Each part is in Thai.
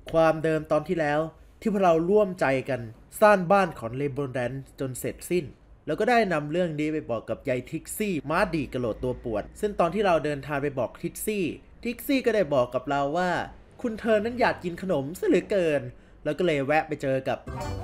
ความเดิมตอนที่แล้วที่พวกเราร่วมใจกันสร้างบ้านของเลโบแดนจนเสร็จสิ้นแล้วก็ได้นำเรื่องนี้ไปบอกกับยายทิกซี่ม้าดีกระโหลกตัวป่วนซึ่งตอนที่เราเดินทางไปบอกทิกซี่ก็ได้บอกกับเราว่าคุณเธอนั้นอยากกินขนมซะเหลือเกินแล้วก็เลยแวะไปเจอกับ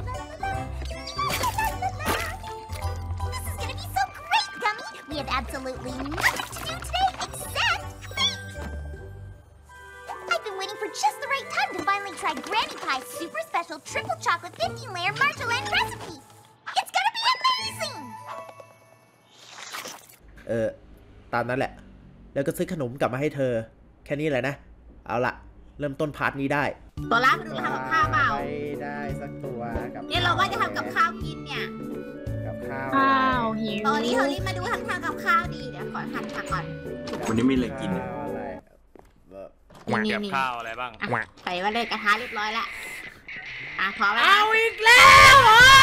We have absolutely nothing to do today except eat! I've been waiting for just the right time to finally try Granny Pie's super special triple chocolate 15-layer marshmallow recipe! It's gonna be amazing! ตามนั้นแหละแล้วก็ซื้อขนมกลับมาให้เธอแค่นี้แหละนะเอาละเริ่มต้นพาร์ทนี้ได้ตัวล่ามาดูเราทำกับข้าวเปล่าไม่ได้สักตัวกับเนี่ยเราว่าจะทำกับข้าวกินเนี่ยกับข้าวหิวตอนนี้เฮอรี่มาดูทำกับข้าวดีเดี๋ยวขอหั่นผักก่อนวันนี้มีอะไรกินอะไรกับข้าวอะไรบ้างใส่มาเลยกระทะเรียบร้อยแล้วพร้อมแล้วเอาอีกแล้ว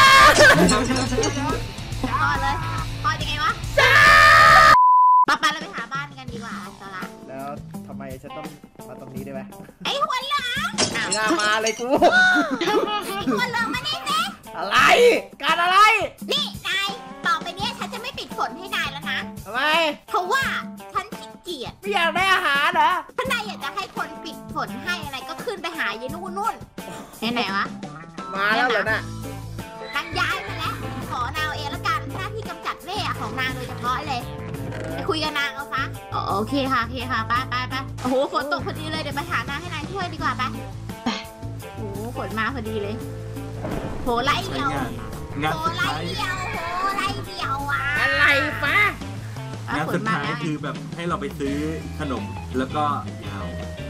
พอเลยพอยังไงวะไปเราไปหาบ้านกันดีกว่าตอนละแล้วทำไมฉันต้องมาตรงนี้ได้ไหมไอ้หัวเหลืองไม่น่ามาเลยกูหัวเหลืองมานี่สิอะไรการอะไรนี่นายต่อไปนี้ฉันจะไม่ปิดฝนให้นายแล้วนะทำไมเพราะว่าฉันขี้เกียจไม่อยากได้อาหารเหรอถ้านายอยากจะให้คนปิดฝนให้อะไรก็ขึ้นไปหายายนู่นไหนวะมาแล้วเหรอน่ะนางย้ายมาแล้วขอนางเองแล้วกันหน้าที่กำจัดเร่ของนางโดยเฉพาะเลยไปคุยกับนางเอาซะโอเคค่ะไปโอ้โหฝนตกพอดีเลยเดี๋ยวไปหานางให้นายช่วยดีกว่าไปโอ้โหฝนมาพอดีเลยโหไล่เดียวอะไรปะงานสุดท้ายคือแบบให้เราไปซื้อขนมแล้วก็ยาว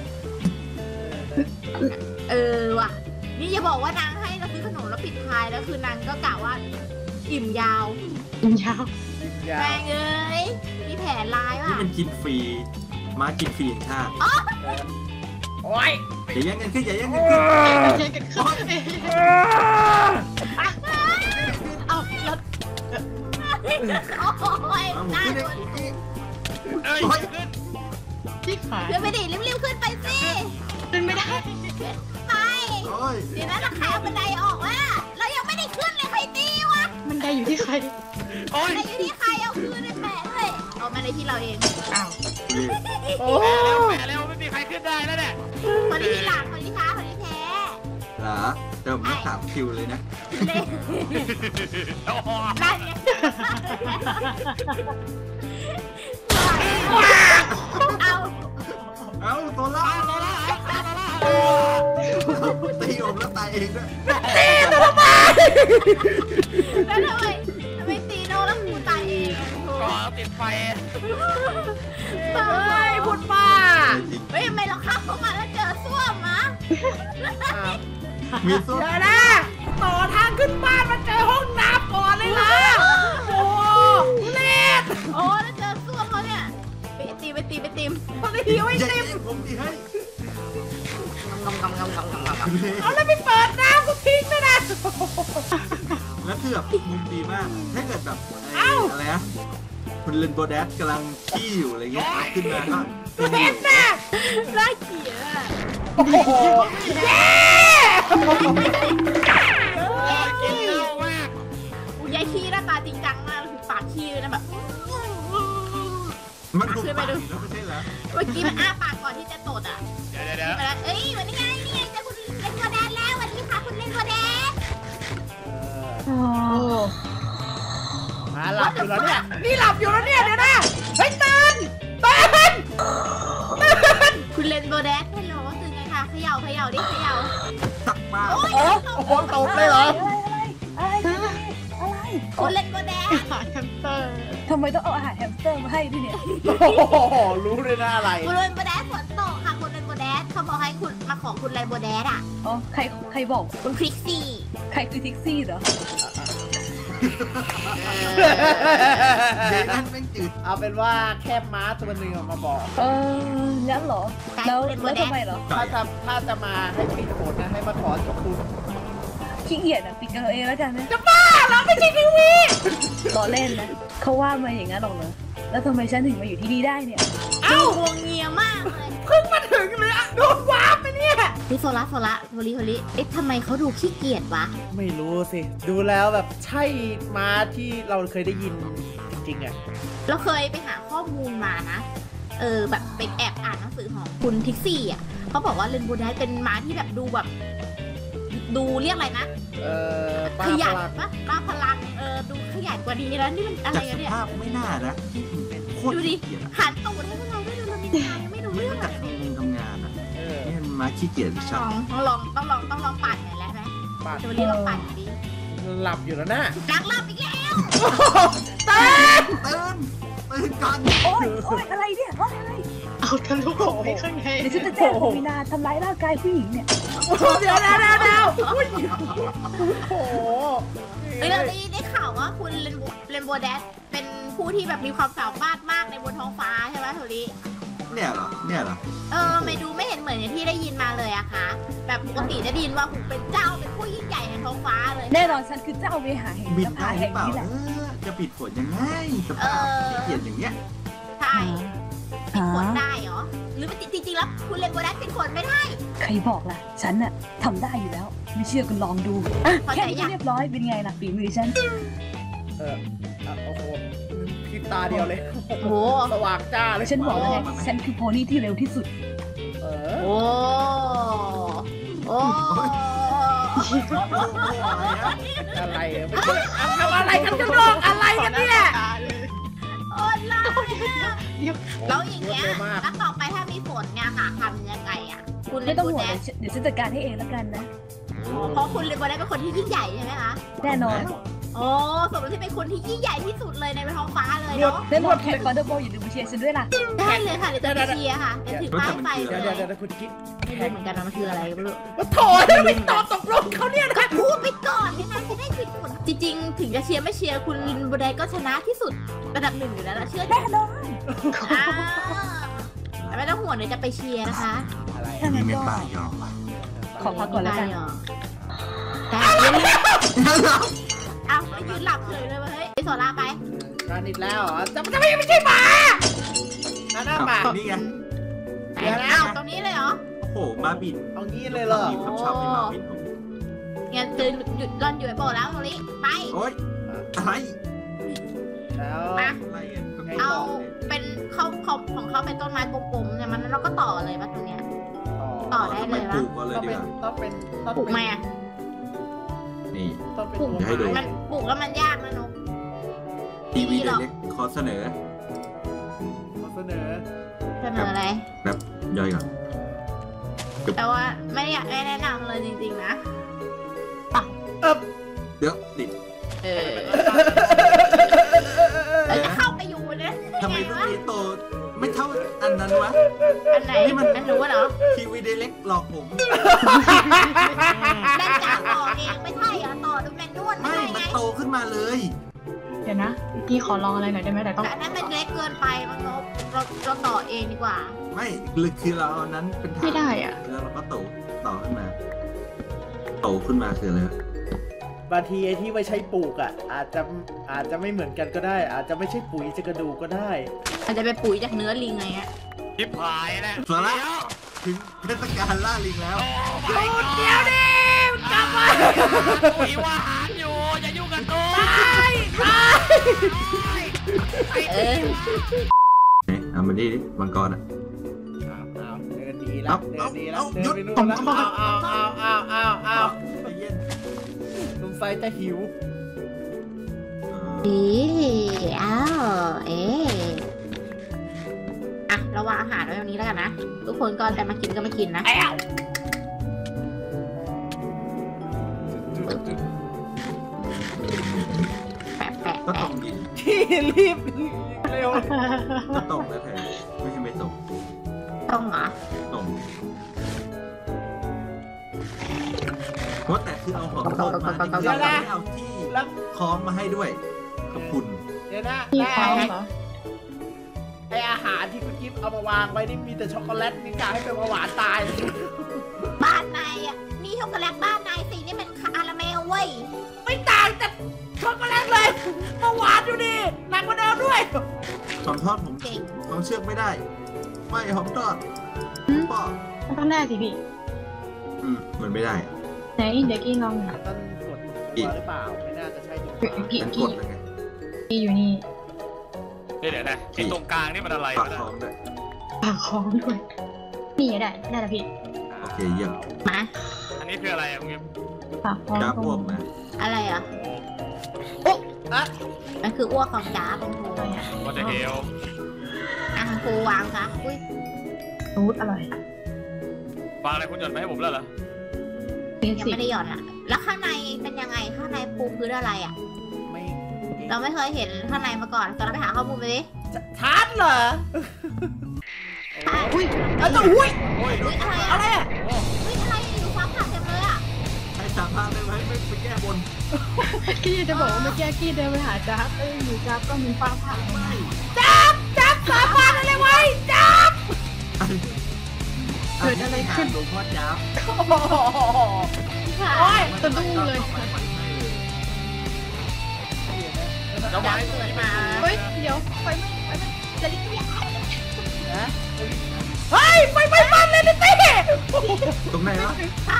ว่ะนี่อย่าบอกว่านางให้เราซื้อขนมแล้วปิดท้ายแล้วคือนางก็กะว่าอิ่มยาวแรงเอ้ยมีแผนร้ายว่ะนี่มันกินฟรีมากินฟรีอย่างชาติโอ้ยอย่าแย่งกันขึ้นเอารถโอ้ยน่าโดนที่ขาขึ้นไปดิรีบขึ้นไปสิขึ้นไม่ได้ไปเดี๋ยวนั้นเราขายเอาบันไดออกว่ะเรายังไม่ได้ขึ้นเลยใครตีวะบันไดอยู่ที่ใครบันไดอยู่ที่ใครเอาคืนไปแปะเลยเอามาในที่เราเองอ้าวแปะแล้วไม่มีใครขึ้นได้แล้วเนี่ยคนที่หลังคนที่ช้าคนที่แท้เหรอเดี๋ยวมา3 คิวเลยนะนั่นไงเอาตัวล่าตีผมแล้วตายเองด้วยตีทำไมแล้วทำไมตีโน่แล้วกูตายเองก็ติดไฟพูดป้าทำไมเราขับเข้ามาแล้วเจอส้วมมะมีส้วมเดี๋ยวนะต่อทางขึ้นบ้านมาเจอห้องน้ำก่อนเลยนะโอ้เล็ดแล้วเจอส้วมเขาเนี่ยไปตีเขาได้หิวไอติมผมตีให้เอาแล้วไปเปิดน้ำก็ทิ้งเลยนะแล้วคือแบบมุมดีมากถ้าเกิดแบบอะไรนะคุณเลนโบแดสกำลังขี้อยู่อะไรเงี้ยขึ้นมาก็เห็นนะน่าเกลียดโอ้โหแย่กินเร็วมากยายขี้หน้าตาจริงจังมากคือปากขี้เลยนะแบบมันขึ้นไปดูไม่ใช่เหรอเมื่อกี้มันอ้าปากก่อนที่จะตดอ่ะเดี๋ยวเอ้ยวันนี้ไงเจอคุณเลนโบแดสแล้ววันนี้ค่ะคุณเลนโบแดสหลับอยู่แล้วเนี่ยนี่หลับอยู่แล้วเนี่ยเดี๋ยวนะเฮ้ยตื่นคุณเลนโบแดสฮัลโหลตื่นไงคะเขย่าดิเขย่าตักมาโอ้โหตกเลยเหรอคุณเลนโบแดสอาหารแฮมสเตอร์ทำไมต้องเอาอาหารแฮมสเตอร์มาให้ด้วยเนี่ยรู้เลยนะอะไรคุณเลนโบแดสฝนตกค่ะคุณเลนโบแดสเขาบอกให้คุณมาของคุณเลนโบแดสอ่ะอ๋อใครบอกคุณคริกซี่ใครคือทิกซี่เหรอนั่นไม่จืดเอาเป็นว่าแค่ม้าตัวหนึ่งออกมาบอกงั้นเหรอแล้วทำไมเหรอถ้าจะมาให้ปิดโขนนะให้มาขอกับคุณขี้เกียจปิดกันเองแล้วกันนะจะบ้าเหรอไม่ใช่ทีวีล้อเล่นนะเขาว่ามาอย่างนั้นหรอกเหรอแล้วทำไมฉันถึงมาอยู่ที่นี่ได้เนี่ยวงเงียมากเลยเพิ่งมาถึงเลยโดนวาร์ปไปเนี่ยพี่โซล่าโทริเอ๊ะทำไมเขาดูขี้เกียจวะไม่รู้สิ ดูแล้วแบบใช่ม้าที่เราเคยได้ยินจริงๆอ่ะเราเคยไปหาข้อมูลมานะ แบบไปแอบอ่านหนังสือของคุณทิกซี่อ่ะเขาบอกว่าเลนโบแดสเป็นม้าที่แบบดูแบบ ดูเรียกอะไรนะป้าขยันพลังปะป้าพลังดูขยันกว่านี้แล้วนี่มันอะไรจากสกันเนี่ยภาพไม่น่านะที่มันเป็นโคตรดูดิขี้เกียจอะหันตูดให้พวกเราด้วยดูเรามีงานยังไม่รู้ไม่เรื่องรู้เลจักยทำงานอ่ะเออนี่มันมาขี้เกียจชัดต้องลองปั่นหน่อยแล้วไหมป้าโทริลองปั่นดิหลับอยู่แล้วนะนักลับอีกแล้วตื่นก่อนโอ๊ยอะไรเนี่ยโอ๊ยอะไรเอาทะลุออกไปข้างในเดี๋ยวฉันจะแจ้งคุณมีนาทำร้ายร่างกายผู้หญิงเนี่ยเดี๋ยวอุ้ยโอ้โหเราได้ข่าวว่าคุณเรนโบว์แดชเป็นผู้ที่แบบมีความสามารถมากในบนท้องฟ้าใช่ไหมโทริเนี่ยเหรอไม่เห็นเหมือนอย่างที่ได้ยินมาเลยอะคะแบบปกติจะได้ยินว่าคุณเป็นเจ้าเป็นผู้ยิ่งใหญ่แห่งท้องฟ้าเลยแน่นอนฉันคือเจ้าเวหาแห่งบินนภาได้หรืแห่อง เปล่านี้แหละจะปิดฝนยังไงสภาพขี้เกียจอย่างเงี้ยใช่เป็นคนได้เหรอ หรือจริงๆแล้วคุณเรนโบว์แดชเป็นคนไม่ได้ใครบอกล่ะ ฉันน่ะทำได้อยู่แล้ว ไม่เชื่อก็ลองดูอ่ะแค่นี้ก็เรียบร้อยเป็นไงล่ะฝีมือฉันโอ้โหพริบตาเดียวเลยโอ้โหสว่างจ้าเลยฉันบอกแล้วไงฉันคือโพนี่ที่เร็วที่สุดเออโอ้โอ้อะไรอะไม่ใช่ทำอะไรกันกันหรอกอะไรกันเนี่ยโอ้ล่ะแล้วอย่างเงี้ยแล้วต่อไปถ้ามีฝนเนี่ยค่ะทำยังไงอะคุณเรไม่นต้องโบว์ห่วแดงชเดี๋ยวฉันจัดการให้เองแล้วกันนะเพราะคุณเรนโบว์แดชเป็นคนที่ยิ่งใหญ่ใช่ไหมคะแน่นอนโอ้สมมติที่เป็นคนที่ยิ่งใหญ่ที่สุดเลยในท้องฟ้าเลยเนาะแน่นอนแข่งฟาเดอร์บอลอย่าลืมมาเชียร์ฉันด้วยล่ะได้เลยค่ะเดี๋ยวจะไปเชียร์ค่ะจะถือป้ายไฟเดี๋ยวเลยเดี๋ยวคุณกิ๊กไม่รู้เหมือนกันนะมันคืออะไรไม่รู้ว่าโถไม่ตอบตกลงเขาเนี่ยนะพูดไปก่อนเนี่ยนะจะได้ผิดผลจริงๆ ถึงจะเชียร์ไม่เชียร์คุณลินโบไดก็ชนะที่สุดระดับหนึ่งอยู่แล้วนะเชื่อแน่นอนแต่ไม่ต้องห่วงเดี๋ยวจะไปเชียร์นะคะอะไรถ้างั้นี่นไม่ก็ป้ายยอมว่ะขอพักก่อนแล้วกันแต่เอาไปยืนหลับเลยเว้ยไปโซล่าไปร้านอีกแล้วเหรอจะไม่ใช่หมาหน้าหมานี่ไงเดี๋ยวนะเอาตรงนี้เลยเหรอโอ้โห มาบินเอางี้เลยเหรอบินครับชอบให้มาบินผมงั้นจะหยุดรอนอยู่ไอ้โบแล้วตรงนี้ไปโอ๊ยอะไรแล้วมาอะไรอ่ะก็เอาเป็นเขาของเขาเป็นต้นไม้กลมๆเนี่ยมันเราก็ต่อเลยป่ะตรงเนี้ย ต่อได้ทำไมปลูกก่อนเลยต้องดีเป็กนว่าต้องเป็นปลูกไหมอ่ะนี่ต้องเป็นปลูกตัวให้ดูมันปลูกแล้วมันยากนะนกทีวีหรอกเล็กขอเสนอเสนอเสนออะไรแบบย่อยก่อนแต่ว่าไม่อยากแนะนำเลยจริงๆนะเดี๋ยวติดเราจะเข้าไปอยู่นะทำไมลูกนี้โตไม่เท่าอันนั้นวะอันไหนอันรู้เหรอทีวีเล็กหลอกผมด้านการต่อเองไม่ใช่เหรอต่อดูแมนนวลไม่ไม่ใช่มันไงโตขึ้นมาเลยเดี๋ยวนะ พี่ขอลองอะไรหน่อยได้ไหมแต่ต้องแต่อันนั้นมันเล็กเกินไปมันนกเราต่อเองดีกว่าไม่คือเราเอานั้นเป็นฐานไม่ได้อ่ะแล้วเราก็ต่อขึ้นมา โตขึ้นมาคืออะไรวะบางทีไอ้ที่ไว้ใช้ปลูกอ่ะอาจจะไม่เหมือนกันก็ได้ อาจจะไม่ใช่ปุ๋ยจะกระดูกก็ได้มันจะเป็นปุ๋ยจากเนื้อลิงไงฮะทิพายแหละส่วนละถึงเทศกาลล่าลิงแล้วเดี๋ยวดิกลับมาปุ๋ยว่าหารอยู่อย่ายุ่งกับตัวเอามาดิมังกรอ่ะเอาเดินดีแล้วเดินดีแล้วเอาเดินไปนู่นเอาแล้วเอาเอาลุงไฟจะหิวอ้าวอ่ะเราวางอาหารไว้ตรงนี้แล้วกันนะ ทุกคนก่อนแต่มากินก็ไม่กินนะแปะก็ตรงดิที่รีบเร็วก็ตรงแล้วแทนไม่ใช่ไม่ตรงต้องเหรอตรงว่าแต่คือเอาของทอดมาที่เราไม่เอาที่แล้วคล้องมาให้ด้วยขอบคุณเดี๋ยวนะพี่แล้วพร้อมเหรอไออาหารที่คุณกิฟเอามาวางไว้นี่มีแต่ช็อกโกแลตมีกาให้เป็นเบาหวานตายบ้านนายอ่ะมีช็อกโกแลตบ้านนายสินี่เป็นคาราเมลเว้ยไม่ต่างจากช็อกโกแลตเลยเบาหวานอยู่ดีหนักกว่าเดิมด้วยหอมทอดผมเก่งผมเชือกไม่ได้ ไม่หอมทอดป้อมันต้องแน่สิพี่เหมือนไม่ได้ไหนเดี๋ยวกี้ลองหน่อยต้องกดตัวหรือเปล่าไม่น่าจะใช่ตัวพี่เป็นกกี้ดยังไงกี้อยู่นี่เดี๋ยวนะไอ้ตรงกลางนี่มันอะไรปากวะท้องด้วยปากคล้องด้วยนี่ได้น่าจะพี่โอเคเยี่ยมมาอันนี้คืออะไรอะคุณเอฟปากคล้องจ้าพวกนะอะไรอ่ะโอ้มันคืออ้วกของจ้าเป็นครูว่าจะเฮลอ่ะครูวางซะอุ้ยรูทอร่อยฟังอะไรคุณหย่อนไปให้ผมแล้วเหรอเป็นยังสิไม่ได้หย่อนอ่ะ แล้วข้างในเป็นยังไงข้างในปูพื้นอะไรอ่ะไม่เราไม่เคยเห็นข้างในมาก่อนก็เราไปหาข้อมูลไปดิชาร์จเหรออุ้ยอุ้ยโอ้ยอุ้ยอะไรอะไรอ่ะอ่ะอุ้ยอะไรอยู่ฟ้าผ่าเต็มเลยอ่ะให้สามารถได้ไหมไม่ไปแก้บนกี้จะบอกว่าเมื่อกี้กี้เดินไปหาจ๊าบอยู่จ๊าบก็มีฟ้าผ่าลงมาจับสาบานอะไรไว้จับเกิดอะไรขึ้นหลวงพ่อจ้าบโอ้ยสะดุ้งเลยเจ้าจ้าไม้เกิดมาเฮ้ยเดี๋ยวไฟไหม้จะรีบไปเฮ้ยไฟมันเลยนิตี้ตรงไหนวะ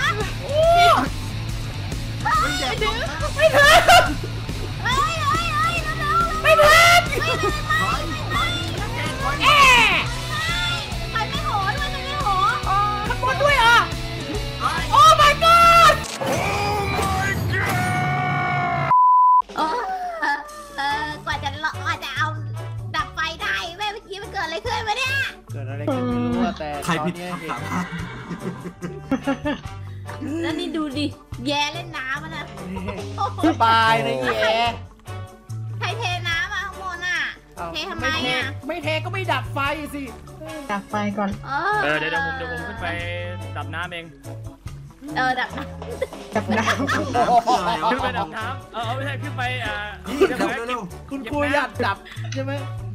ไม่ถึงเฮ้ยเฮ้ยเฮ้ยแล้วเราไม่ถึงเอ๊ะใครไม่โหด้วยใครไม่โหข้างบนด้วยอ่ะโอ้ my god กว่าจะเอาดับไฟได้แม่เมื่อกี้มันเกิดอะไรขึ้นมาเนี่ยเกิดอะไรขึ้นไม่รู้อะแต่ใครผิดตอนเนี้ยคำเห็นสาบานแล้วนี่ดูดิแย่เล่นน้ำมันนะโอ้โหสบายนะแย่ใครเทน้ำมาข้างบนอ่ะอ้าเททำไมอะไม่เทก็ไม่ดับไฟสิดับไฟก่อนเดี๋ยวผมขึ้นไปดับน้ำเองดับน้ดับน้น้ำคืออะไรวะขึ้นไปดับน้ำเอาไม่ใช่ขึ้นไปนี่เร็วเร็วคุณครูอยากดับใช่ไหม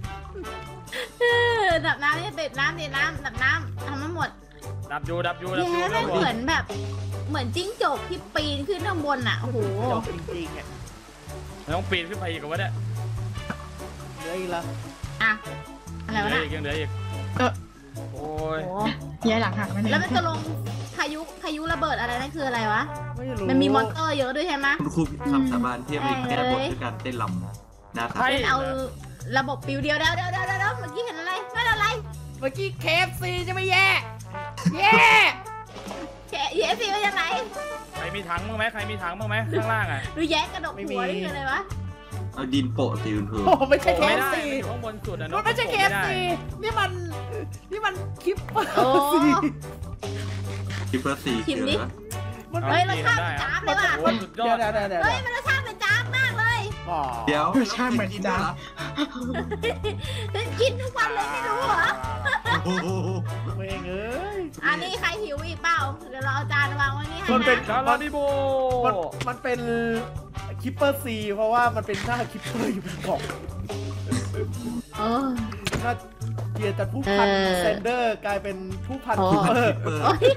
ำดับน้ำนี่ติดน้ำดับน้ำทำมันหมดดับอยู่แย่ไม่เหมือนแบบเหมือนจิ้งจกที่ปีนขึ้นข้างบนอ่ะโอ้โหจบจริงๆอ่ะต้องปีนขึ้นไปอีกวะเนี่ยเหลืออีกละอะอะไรวะเหลือน่ะอีกยังเหลืออีกโอ้ยโอ้ำย้ายหลังหักมันแล้วมันจะลงพายุระเบิดอะไรนั่นคืออะไรวะไม่รู้มันมีมอนเตอร์เยอะด้วยใช่ไหมคุณครูผิดคำสาบานที่ไปแก้บนด้วยการเต้นลำหน้าตาเป็นเอาระบบปิวเดียวเดี๋ยวเมื่อกี้เห็นอะไรนั่นอะไรเมื่อกี้ KFC จะไม่แย่แย่เย้สิว่ายังไงใครมีถังบ้างไหมใครมีถังบ้างไหมข้างล่างอ่ะดูแย้กระดกหัวนี่คืออะไรวะเอาดินโปะสิคุณครูโอ้ไม่ใช่ไม่ได้ KFC มันอยู่ข้างบนสุดอะมันไม่ใช่ KFC นี่มันคลิปโอ้คิปเปอร์ซีชิมดิมันเฮ้ยรสชาติมันจ้าบเลยว่ะโอ้สุดยอเดี๋ยวดเดี๋ยวเฮ้ยมันรสชาติมันจ้าบมากเลยอ๋อเดี๋ยวใช่เหมือนจ้าฉันกินทุกวันเลยไม่รู้เหรอโอ้โหเองเอ้ยอันนี้ใครหิวอีกเปล่าเดี๋ยวเราเอาจานวางไว้นี่ให้มันเป็นนะจาราบิโบมันเป็นคิปเปอร์ซีเพราะว่ามันเป็นหน้าคิปเปอร์อยู่บนกล่องเออน่าเกียรติจากผู้พันเออเซนเดอร์กลายเป็นผู้พันโอ้คิปเปอร์คิปเปอร์โอ๊ย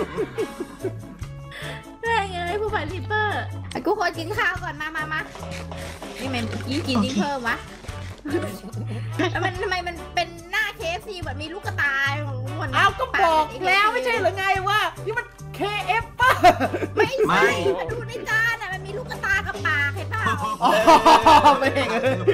แม่งเลยผู้พันซิปเปอร์อ่ะกูขอกินข้าวก่อนมานี่มันยิ่งกินยิ่งเพิ่มวะแล้วมันทำไมมันเป็นหน้า KFC แบบมีลูกกระตายของคนอ้าวก็บอกแล้วไม่ใช่เหรือไงว่านี่มัน KF ป่ะไม่ใช่มาดูในจานอ่ะมันมีลูกกระตากับปากเห็นเปล่าอ๋อไม่เองเอ้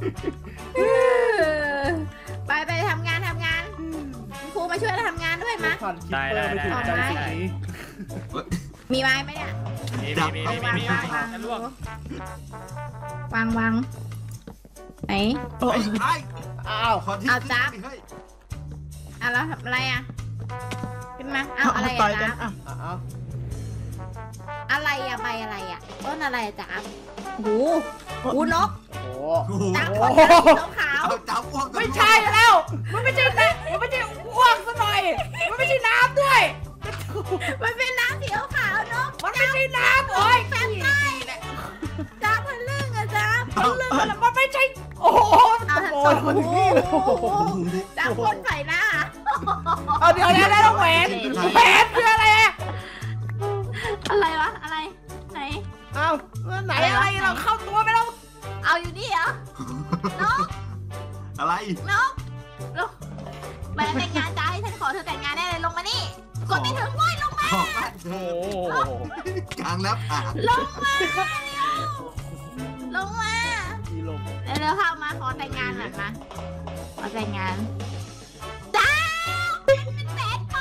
ยไปทำงานครูมาช่วยเราทำงานด้วยมะผ่านคิปเปอร์ไม่ถูกใจสิ่งนี้มีไม้ไหมเนี่ยมีฉันลวกวางไหนไอ้อ้าวขอที่เอาจับเฮ้ยอ่ะแล้วทำอะไรอ่ะขึ้นมาเอาอะไรต่อ่ะอยกัจ๊ะนอ่ะอ้าวอะไรอ่ะใบอะไรอ่ะต้นอะไรอ่ะจ๊ะหูนกโอ้โอ้โหจ๊ะขนขาวเอาจับอ้วกไม่ใช่แล้ว มันไม่ใช่น้ำมันไม่ใช่อ้วกซะหน่อย มันไม่ใช่น้ำด้วยมันเป็นน้ำสีขาวนกมันไม่ใช่น้ำโอ้ยแฟนใต้จ๊ะพันลึ่งอ่ะจ๊ะมันไม่ใช่ โอ้โหเอาตะทั้งโกสอน งมาถึงหูนี่จ๊ะพ่นใส่หน้าเอาเดี๋ยวแหวนคืออะไรอะอะไรวะอะไรไหนเอาไหนอะไรเราเข้าตัวไปแล้วเอาอยู่นี่เหรอ นกอะไรนกมาแต่งงานจ้าให้ฉันขอเธอแต่งงานได้เลยลงมานี่ กดไม่ถึงเว้ยลงมาบอกบ้านเธโอ้อโหกลางแล้วผ่าลงมาลงมาอีลมเร็วๆเข้ามาขอแต่งงานหน่อยมาขอแต่งงานจ้าเป็นแบดบ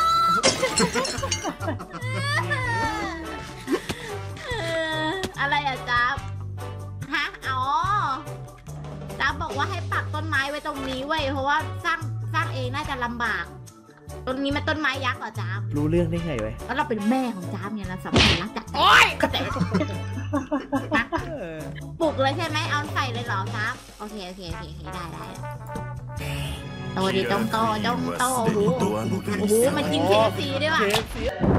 อยอะไรอะจ๊าบฮะอ๋อจ๊าบบอกว่าให้ปักต้นไม้ไว้ตรงนี้เว้ยเพราะว่าสร้างเองน่าจะลำบากต้นนี้มันต้นไม้ยักษ์เหรอจ๊าบรู้เรื่องได้ไงไว้แล้วเราเป็นแม่ของจ๊าบเนี่ยเราสำคัญรักจ๊าบโอ้ยแต่ปลุกเลยใช่ไหมเอาใส่เลยเหรอจ๊าบโอเคได้โตดิจงโตโอ้โหโอ้โหมันกิน KFC ด้วยว่ะ KFC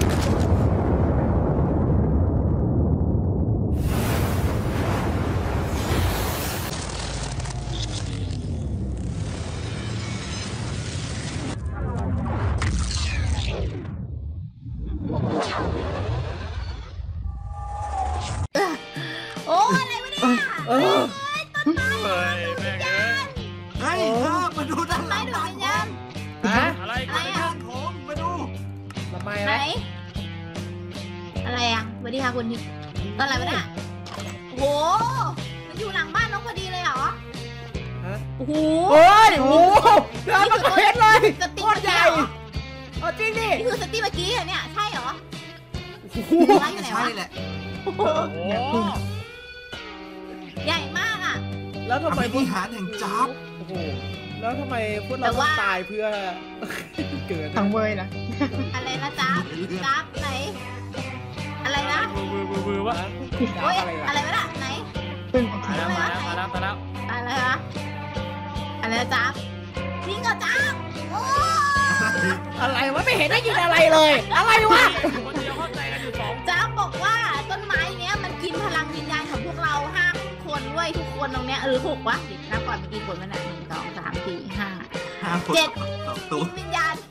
โอ้อะไรวะเนี่ยเออเฮ้ยแม่งเอ้ยเฮ้ยเธอมาดูด้านหลัไม่งดูดวิญญาณฮะอะไรอะไรกันอ่ะผมมาดูทำไมไหนนะอะไรอ่ะสวัสดีค่ะคุณต้นอะไรวะเนี่ยโอ้โหมันอยู่หลังบ้านน้องพอดีเลยเหรอฮะโอ้โหโอ้ยโอ้โหเดินมาเห็นเลยสติ๊โคกตรใหญ่เอาจริงดินี่คือสติ๊กเมื่อกี้เหรอเนี่ยใช่เหรอโอ้โหร้านอยู่ไหนใช่วะแหละโอ้โหโอ้ใหญ่มากอ่ะแล้วทำไมอพวภิกหารแห่งจ๊าบโอ้โหแล้วทำไมพวกแต่เราต้อว่างตายเพื่อ เกิดทั้งเวยนะอะไรนะจ๊าบจ๊าบไหนอะไรนะมือวะโอ้ยอะไรอะไรล่ะวะน่ะไหนปึ้งมาแล้วมาแล้วมาแล้วมาแล้วอะไรวะอะไรนะจ๊าบจริงเหรอจ๊าบโอ้อะไรวะไม่เห็นได้ยินอะไรเลย อะไรวะคนเดียวเข้าใจกันอยู่สองจ๊าบบอกว่าต้นไม้เนี้ยมันกินพลังวิญญาณของพวกเรา5 คนด้วยทุกคนตรงเนี้ย6 วะเดี๋ยวนับก่อนเมื่อกี้คนมันอ่ะ1 2 3 4 5 5 คนเจ็ด 2 ตัวกินวิญญาณ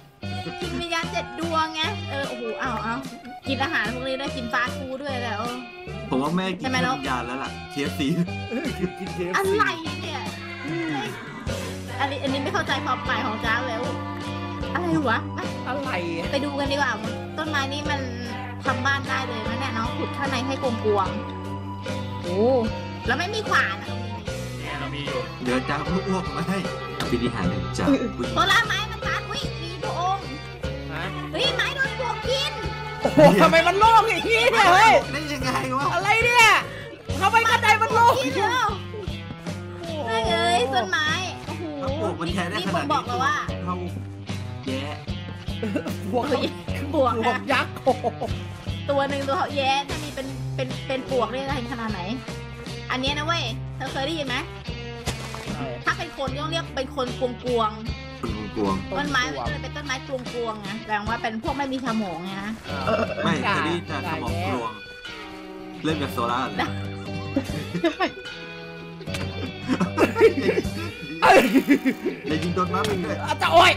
7 ดวงไงโอ้โหเอากินอาหารพวกนี้ด้วยกินฟาสต์ฟู้ดด้วยแล้วผมว่าแม่กินใช่ไหมวินกญญาณแล้วล่ะ KFC กินเคฟอะไรเนี่ยอันนี้ไม่เข้าใจความหมายของจ๊าบแล้ว อะไรวะอะไรอะไปดูกันดีกว่า ต้นไม้นี่มันทำบ้านได้เลยนะเนี่ยน้องขุดข้างในให้กวงๆโอ้แล้วไม่มีขวานอะเนี่ยเรามีอยู่เดี๋ยวจ๊าบอ้วกมาให้อภิหารแห่งจ๊าบโซล่าไม้มันตัดวิมีพระองค์ฮะเฮ้ยไม้โดนปลวกกินโอ้โหทำไมมันโล่งอย่างนี้เนี่ยเฮ้ยได้ยังไงวะอะไรเนี่ยทำไมกระไดมันโล่งกินแล้วไม่เอ้ยต้นไม้โอ้โหถ้าปลูกมันแทนได้นี่ขผนาดมนี้บอกเลยว่าเขาแย่บวกปลวกบวนะกยักษ์โอ้โหตัวหนึ่งตัวเขาแย่ถ้ามีเป็นปลวกนี่จะขนาดไหน อันเนี้ยนะเว้ยเธอเคยได้ยินไหมถ้าเป็นคนต้องเรียกเป็นคนกวงคุณกวงๆต้นไม้มันก็เลยเป็นต้นไม้กวงๆไงแปลว่าเป็นพวกไม่มีสมองไงนะไม่จะได้จะสมองกลวง เล่นกับโซล่าเลย อย่ายิงโดนม้าไปด้วยอาจจะโอ้ย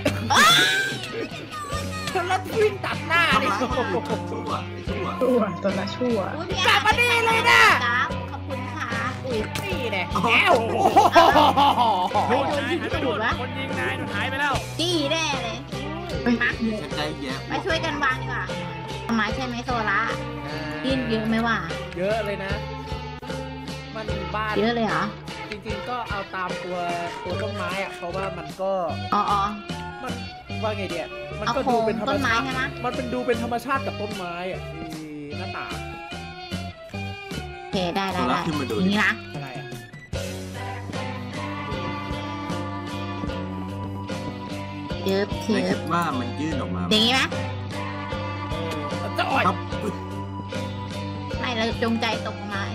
แล้ววิ่งตัดหน้าดิทำร้ายคนอื่นชั่วชั่วตัวละชั่วอุ๊ยพี่กลับมาดีเลยนะครับขอบคุณค่ะอุ้ยนี่เนี่ยแก้วโอ้โหโอ้ยโดนยิงกระดูกวะคนยิงนายโดนหายไปแล้วจี้แน่เลยเฮ้ยมาฉันใจแย่ไปช่วยกันวางดีกว่าทำไมใช่ไหมโซล่ากินเยอะไหมวะเยอะเลยนะ มันบ้านเยอะเลยเหรอจริงๆก็เอาตามตัวต้นไม้อะเพราะว่ามันก็อ๋อมันว่าไงเดียมันเอาก็โครดูงเป็นธรรต้มนไม้ชาติใช่ไหมมันเป็นดูเป็นธรรมชาติกับต้นไม้อ่ะหน้าต่างโอเคได้โซล่าขึ้นมาดูอย่างนี้นะอะไรอ่ะเยิบไม่เยิคิบดว่ามันยื่นออกมาอย่างนี้ไหมจะอ่อยครับไม่เราจงใจตกมา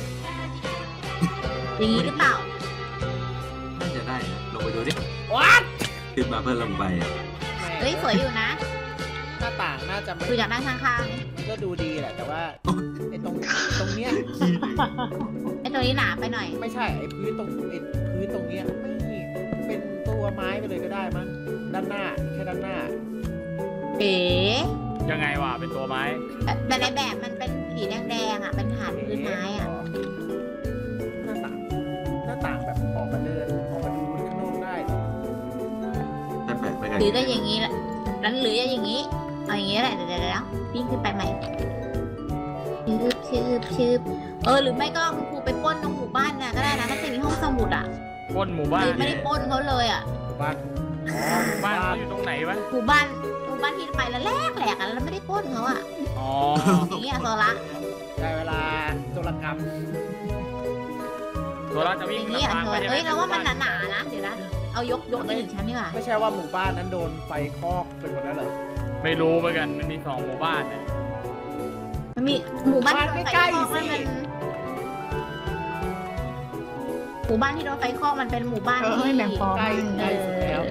ไอ้นี่ไงอย่างนี้หรือเปล่าน่าจะได้นะลงไปดูดิวัดขึ้นมาเพื่อลงไปอะเฮ้ยสวยอยู่นะหน้าต่างน่าจะดูจากด้านข้างก็ดูดีแหละแต่ว่าไอ้ตรงเนี้ยขี้เลยๆไอ้ตัวนี้หนาไปหน่อยไม่ใช่ไอ้พื้นตรงเนี้ยไม่เป็นตัวไม้ไปเลยก็ได้มั้งด้านหน้าแค่ด้านหน้าเอ๋ยังไงวะเป็นตัวไม้แต่ในแบบมันเป็นสีแดงๆอ่ะเป็นฐานพื้นไม้อ่ะหน้าต่างแบบออกมาเดินออกมาดูข้างนอกได้แต่แปลกไปกันหรือจะอย่างนี้แหละแล้วหรือจะอย่างนี้เอาอย่างนี้แหละเดี๋ยวปิ้งขึ้นไปใหม่ชืบหรือไม่ก็คุณครูไปปล้นตรงหมู่บ้านน่ะก็ได้นะน่าจะมีห้องสมุดอ่ะปล้นหมู่บ้านไม่ได้ปล้นเขาเลยอ่ะบ้านหมู่บ้านเขาอยู่ตรงไหนวะหมู่บ้านที่ไปแล้วแหลกอ่ะแล้วไม่ได้ปล้นเขาอ่ะอ๋ออย่างนี้อ่ะโซละได้เวลาโจรกรรมตัวเราจะอวิ่งย่างนี้อ่ะทางเธไปอใช่ไหมเอ้ยเราว่ามันหนาๆนะเดี๋ยวนะเอายกไปอีกชั้นดีกว่าไม่ใช่ว่าหมู่บ้านนั้นโดนไฟคลอกเป็นหมดแล้วเหรอไม่รู้เหมือนกันมันมี2 หมู่บ้านเนี่ยมันมีหมู่บ้านที่โดนไฟคลอกหมู่บ้านที่โดนไฟคลอกมันเป็นหมู่บ้านที่ให้แบ่งฟองใกล้สุดแล้ว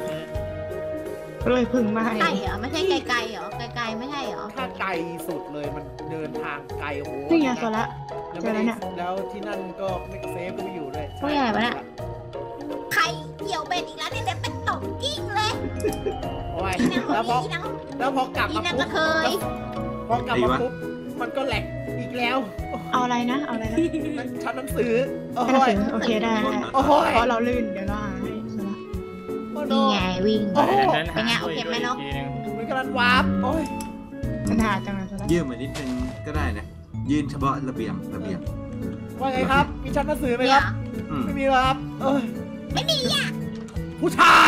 เลยพึ่งมาให้ใกล้เหรอไม่ใช่ไกลๆเหรอไกลๆไม่ใช่เหรอถ้าไกลสุดเลยมันเดินทางไกลโอ้โหนี่ไงโซละแล้วเจอแล้วเนี่ยแล้วที่นั่นก็ไม่เซฟก็ไม่อยู่ด้วยว่าอะไรวะเนี่ย ใครเกี่ยวเบ็ดอีกแล้วเนี่ยเดี๋ยวเป็นตกกิ้งเลยโอ้ยอีนางคนแล้วพอนี้อีนางแล้วพอกลับอีมานางปุ๊ก็บเคยพอกลับมาปุ๊บมันก็แหลกอีกแล้วเอาอะไรนะเอาอะไรนะชั้นหนังสือโอ้หนังยสือโอเคได้โอ้ยเพราะเราลื่นเดี๋ยวเราหาให้โซละโอ้โหนี่ไงวิ่งโอ้โหเป็นไงโอเคไหมเนอะอีกทีนึงมันกำลังวาร์ปโอ้ยปัญหาจังเลยโซละยื่นมานิดนึงก็ได้นะยื่นเฉพาะระเบียงว่าไงครับ มีชั้นหนังสือไหมเนี่คยรับอืมไม่มีหรอกครับเอ้ยไม่มีอ่ะผู้ชาย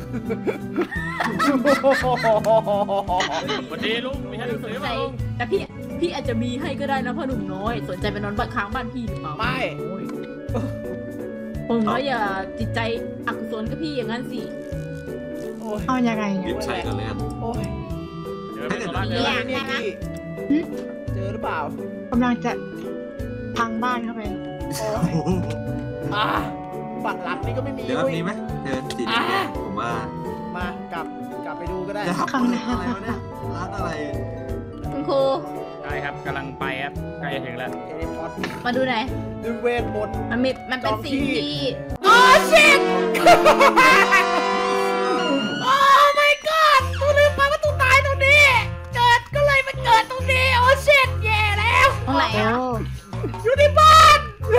สวัสดีลุงมีชั้นหนังสือไหมลุงแต่พี่อาจจะมีให้ก็ได้นะพ่อหนุ่มน้อย สนใจไปนอนบ้านค้างบ้านพี่หรือเปล่าไม่ผมน้อยอย่าจิตใจอกุศลกับพี่อย่างนั้นสิโอ้ยเอายังไงเนี่ยยึดใช้กันเลยกันโอ้ยเดี๋ยวไปโซล่าเจเจออไหมแล้วเนี่ยพี่เจอหรือเปล่ากำลังจะพังบ้านเข้าไปโอ้ยอ่ะบัตรหลังนี่ก็ไม่มีเดี๋ยวเว้ยมีไหมเธอสีแดงผมว่ามากลับไปดูก็ได้จะทำอะไรวะเนี่ยร้านอะไรคุณครูได้ครับกำลังไปครับใกล้จะถึงแล้วเทเลพอร์ตมาดูหน่อยด้วยเวทมนต์มันเป็นสิ่งที่โอ้ชิตโอ้ my god ตูลืมไปว่าตูตายตรงนี้ ก็เลยมาเกิดตรงนี้ โอ้ชิตแย่แล้วตรงไหนโอ้อ่ะอยู่ในบ้าน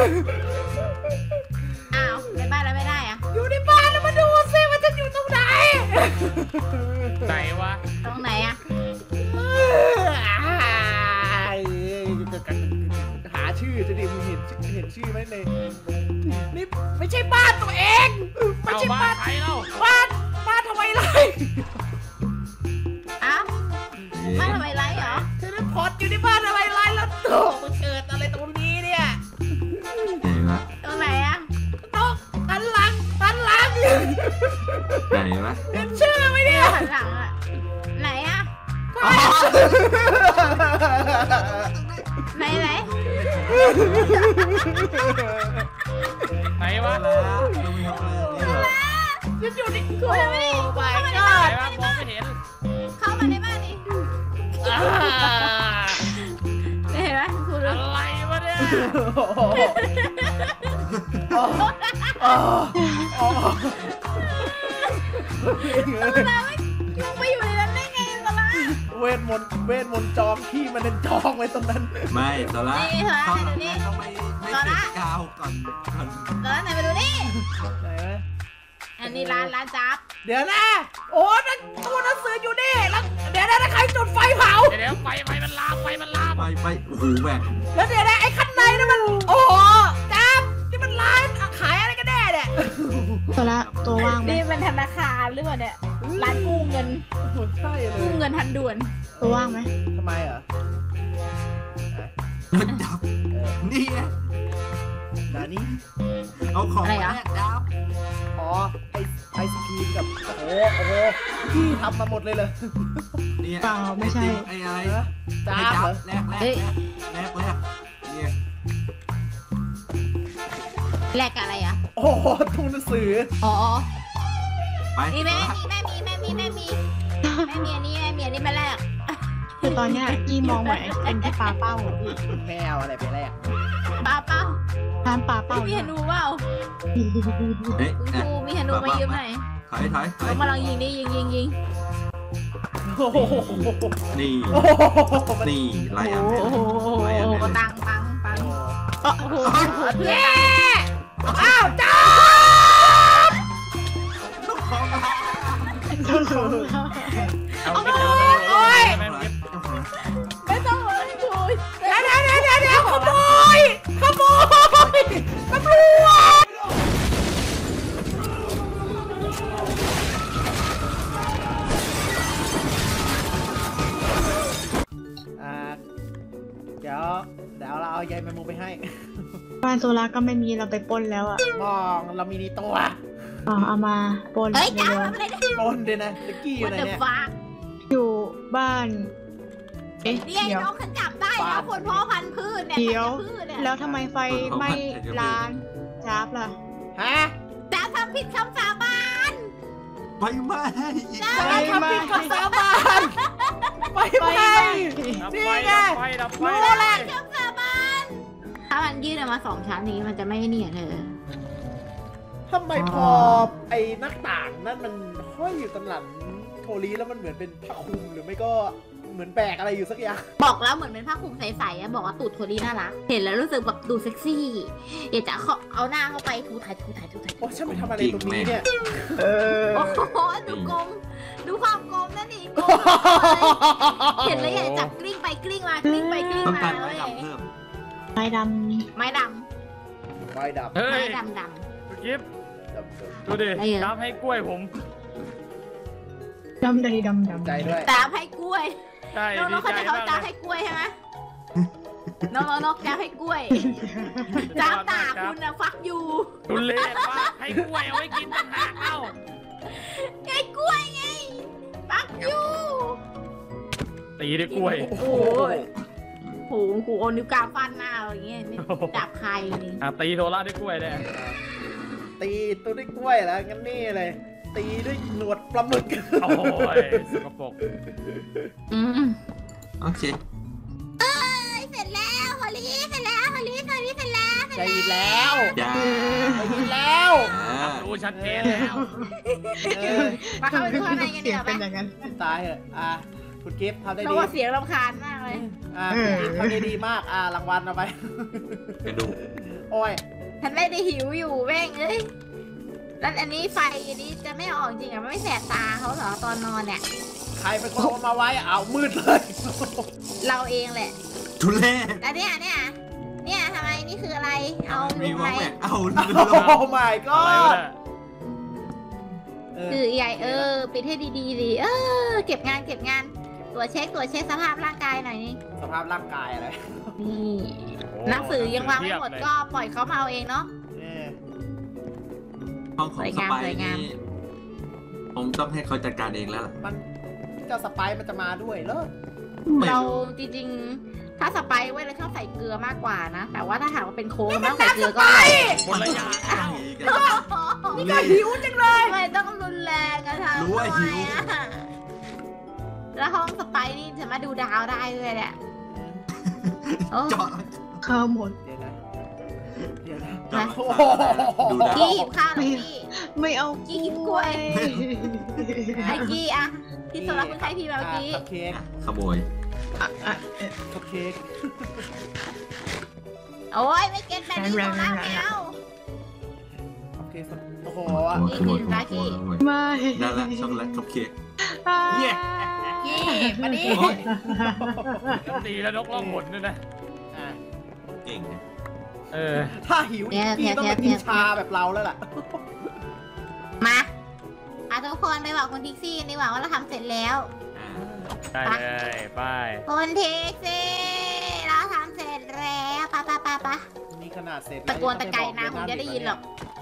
อ้าวในบ้านแล้วไม่ได้อ่ะอยู่ในบ้านแล้วมาดูซิว่าจะอยู่ตรงไหนไหนวะตรงไหนอ่ะหาชื่อจะดิมึงเห็นชื่อไหมในนี่ไม่ใช่บ้านตัวเองไม่เอาใช่บ้าบ้าน นใครเล่าบ้านทำไมไรอ้าวบ้านทำไมไร้เหรอเทเลพอร์ตอยู่ในบ้านอะไรไรแล้วโตมันเกิดอะไรตรงนี้เนี่ยไหนวะตรงไหนอ่ะโต๊ะด้านหลังไหนวะเห็นชื่อไหมเนี่ยหันหลังอ่ะไหนอ่ะไหนไหนวะฉันอยู่ในครูยังไม่ได้ไปไหนก็วะมองไม่เห็นเข้ามาในบ้านดิเห็นไหมครูดูอะไรวะเนี่ยลงไปอยู่ในนั้นได้ไงตอนนั้นเวทมนต์จองที่มันเป็นจองไว้ตรงนั้นไม่ตอนละนี่เธอเข้าไหนหลัดูงนี่ต้องไม่ติดกาวก่อนตอนนั้นไหนไปดูนี่ไหนวะอันนี้ร้านจับเดี๋ยวนะ โอ้นั่นตัวหนังสืออยู่นี่แล้วเดี๋ยวนะใครจุดไฟเผาเดี๋ยวไฟมันลามไฟมันลามไปโอ้โหแหวกแล้วเดี๋ยวนะไอ้ข้างในนั่นมัน โอ้โหจับนี่มันร้านขายอะไรกันแน่เนี่ยโซละตัวว่างไหมนี่มันธนาคารหรือเปล่าเนี่ยร้านกู้เงินใช่เลกู้ยเงินทันด่วนตัวว่างไหมทำไมเหรอมันดับนี่ไงนานี่เอาของมาแลกดับอ๋อไอศครีมกับโอ้โหพี่ทำมาหมดเลยเลยเนี่ยเปล่าไม่ใช่ไอ้อะไรนะจ้าไอ้บเหรอแลกเนี่ยแลกกับอะไรอ่ะโอ้โหทุ่งหนังสืออ๋อไปนี่แม่มีอันนี้มาแลกคือตอนเนี้ยกี้มองเหมือนเป็นที่ปลาเป้าอะพี่แมวอะไรไปแรกปลาเป้าร้านปลาเป้าพี่เนี่ยธนูเปล่าเฮ้ยคุณครูมีธนูมายืมหน่อยถอยเรามาลองยิงดิยิงโอ้โหนี่นี่ไล่อันโอ้โหไล่อันตังโอ้โหเย้อ้าวจ้าเอาไปเจอโอ้ยแม่งเก็บเดี๋ยวเราเอาใยแมงมุมไปให้บ้านโซล่าก็ไม่มีเราไปปล้นแล้วอ่ะมองเรามีในตัวอ๋อเอามาปล้นเฮ้ยจ้าเร็วทำอะไรเนี่ยปนเลยนะตะกี้อยู่ What ไหน the เนี่ย fuck ๆอยู่บ้านเอ๊ะเนี่ยเดี๋ยวน้องฉันจับได้แล้วคนพ่อพันธุ์พืชเนี่ยเดี๋ยวพันธุ์พืชเนี่ยแล้วทำไมไฟไหม้ร้านจ้าบล่ะฮะจ้าทำผิดคำสาบานไปไหม้อีกจะแล้วทำผิดคำสาบานไปไหมดับนี่ไฟไงดับไฟรู้แล้วคำสาบานถ้ามันยื่นออกมา2 ชั้นนี้มันจะไม่เนี่ยเธอทำไมพอไอ้หน้าต่างนั่นมันห้อยอยู่ตรงหลังโทรีแล้วมันเหมือนเป็นผ้าคลุมหรือไม่ก็เหมือนแบกอะไรอยู่สักอย่างบอกแล้วเหมือนเป็นผ้าคลุมใสๆอะบอกว่าตูดโทนี่น่ารักเห็นแล้วรู้สึกแบบดูเซ็กซี่อยากจะเอาหน้าเข้าไปถูถ่ายโอ้ฉันไปทำอะไรตรงนี้เนี่ยโอ้โหดูกลมดูความกลมนั่นนี่กลมเห็นแล้วอยากจับกลิ้งไปกลิ้งมากลิ้งไปกลิ้งต้องมาการเลไม้ยดำเพิ่มไม้ดไม้ดไฟดับเฮ้ำยไม้ดำคุณกิฟต์ดับดูดิไม่เยอะน้ำให้กล้วยผมำดำใดดำดำใจด้วยตามให้กล้วยใช่น้องดีๆเขาใจจะเขามากตามเลให้ยกล้วยใช่ไหมน้องๆจะให้กล้วยจ้าตาคุณอะฟักอยู่คุณเล่นว่าให้กล้วยเอาไว้กินต่างหากเอ้าไงกล้วยไงฟักอยู่ตีด้วยกล้วยโอ้ยโหโอนิ้วกลางฟันหน้าอย่างเงี้ยไม่จับใครนี่ตีโทล่าด้วยกล้วยเลยตีตัวด้วยกล้วยแล้วงั้นนี่เลย ตีด้วยหนวดปลาหมึกโอ้ยสกปรกโอเคเสร็จแล้วฮอลลี่เสร็จแล้วฮอลลี่เสร็จแล้วใจดีแล้วจ้าใจดีแล้วดูชัดเจนแล้วมาเข้าไปดูข้างในกันดีเสียกงว่าไหมเป็นอย่างนั้นตายเหอะคุณกิฟต์ทำได้เราดีว่าเสียงรำคาญมากเลยคุณกิฟต์ทำได้ดีมากรางวัลเอาไปกระดูกโอ้ยฉันไม่ได้หิวอยู่แม่งเอ้ยแล้วอันนี้ไฟอันนี้จะไม่ออกจริงอ่ะไม่แสบตาเขาเหรอตอนนอนเนี่ยใครเป็นคนเอามาไว้เอามืดเลยเราเองแหละทุเล่แล้วเนี่ยทำไมนี่คืออะไรเอามีลูกวไหงนแหวนเอาโอ้ my อะไร god วะเนี่ยคือใหญ่ปิดให้ดีๆดิเก็บงานตรวจเช็คสภาพร่างกายหน่อยนี่สภาพร่างกายอะไรนี่โอ้หนังสือยังวางไม่หมดเทียบเลยก็ปล่อยเขามาเอาเองเนาะห้องของสไปสวยงามนี่ผมต้องให้เขาจัดการเองแล้วล่ะมันเจ้าสไปร์มันจะมาด้วยเหรอไม่เรารู้จริงๆ ถ้าสไปซ์ไว้เราชอบใส่เกลือมากกว่านะ แต่ว่าถ้าหากว่าเป็นโค้งไม่ต้องใส่เกลือก็อร่อยคนละอย่างนี่ก็หิวจังเลยทำไมต้องรุนแรงกันทำรู้ว่าหิวทำไมอะแล้วห้องสไปซ์นี่สามารถดูดาวได้ด้วยแหละโอ้เจาะข้าวหมดเดี๋ยวนะเดี๋ยวนะเจาะโอ้ดูดาวกี้หิวข้าวเหรอกี้ไม่เอากี้กินกล้วย ไอ้กี้อะที่สำหรับคุณใช้พี่เมื่อกี้คัพเค้กขโมยคัพเค้กโอ้ยไม่เก็ตแบบนี้ของเราแล้วคัพเค้กโอ้โหขโมยขโมยขโมยขโมยไม่นั่นแหละช็อกโกแลตคัพเค้กเย้กี้มาดิโอ้ยตีแล้วนกล่องหนด้วยนะอ่ะเก่งนะเออถ้าหิวอีกทีต้องมากินชาแบบเราแล้วล่ะมาทุกคนไปบอกคุณทิกซี่กันดีกว่าว่าเราทำเสร็จแล้วอ่าได้เลยไปคุณทิกซี่เราทำเสร็จแล้วปะนี่ขนาดเสร็จตะโกนตะไกรนะผมจะได้ยินหรอก